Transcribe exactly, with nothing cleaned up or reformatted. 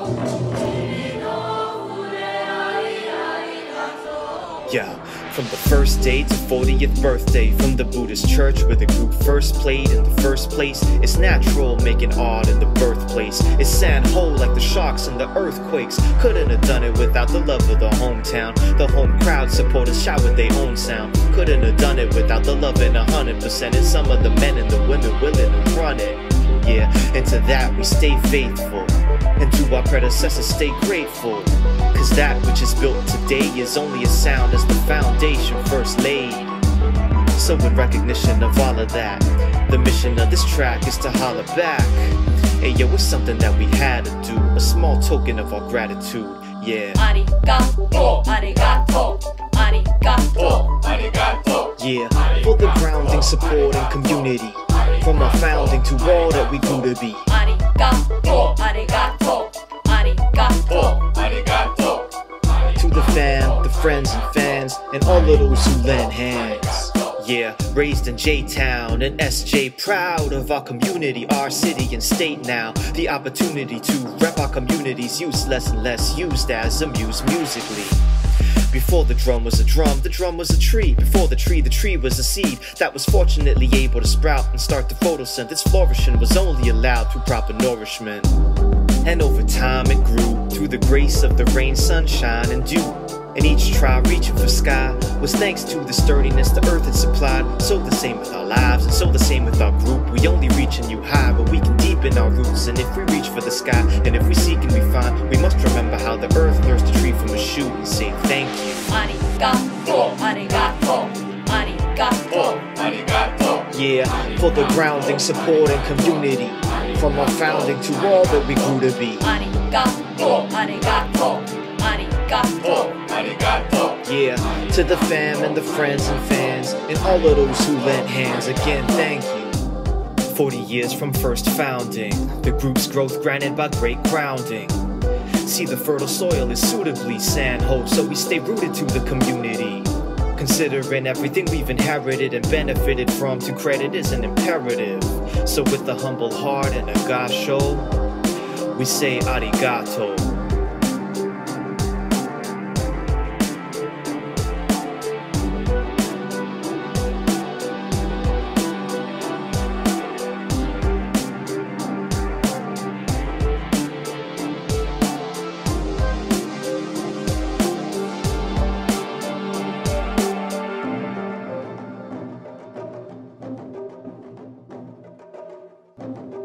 Yeah, from the first day to fortieth birthday, from the Buddhist church where the group first played in the first place. It's natural making art in the birthplace. It's San Ho like the sharks and the earthquakes. Couldn't have done it without the love of the hometown. The home crowd supporters shout with their own sound. Couldn't have done it without the love in a hundred percent. And some of the men and the women willing to run it. Yeah, and to that we stay faithful, and to our predecessors stay grateful. Cause that which is built today is only as sound as the foundation first laid. So in recognition of all of that, the mission of this track is to holler back. Hey yo, it's something that we had to do, a small token of our gratitude, yeah. Arigato, arigato, arigato, arigato. Yeah, for the grounding, support, and community. From our founding to all that we grew to be. Arigato, arigato, arigato, arigato. To the fam, the friends and fans, and all of those who lend hands. Yeah, raised in J-Town and S J, proud of our community, our city and state now. The opportunity to rep our communities, used less and less, used as a muse musically. Before the drum was a drum, the drum was a tree. Before the tree, the tree was a seed that was fortunately able to sprout and start the photosynthesis. Its flourishing was only allowed through proper nourishment. And over time it grew through the grace of the rain, sunshine, and dew. And each try reaching for sky was thanks to the sturdiness the earth had supplied. So the same with our lives, and so the same with our group. We only reach a new high, but we can deepen our roots. And if we reach for the sky, and if we seek and we find, we must remember how the earth nursed a tree from a shoot and say thank you. arigato, arigato, arigato, arigato. Yeah, for the grounding, support, and community. From our founding to all that we grew to be. Arigato, arigato, arigato, arigato. Yeah, to the fam and the friends and fans, and all of those who lent hands, again thank you. Forty years from first founding, the group's growth granted by great grounding. See, the fertile soil is suitably San Ho, so we stay rooted to the community. Considering everything we've inherited and benefited from, to credit is an imperative. So with a humble heart and a gasho, we say arigato. arigato.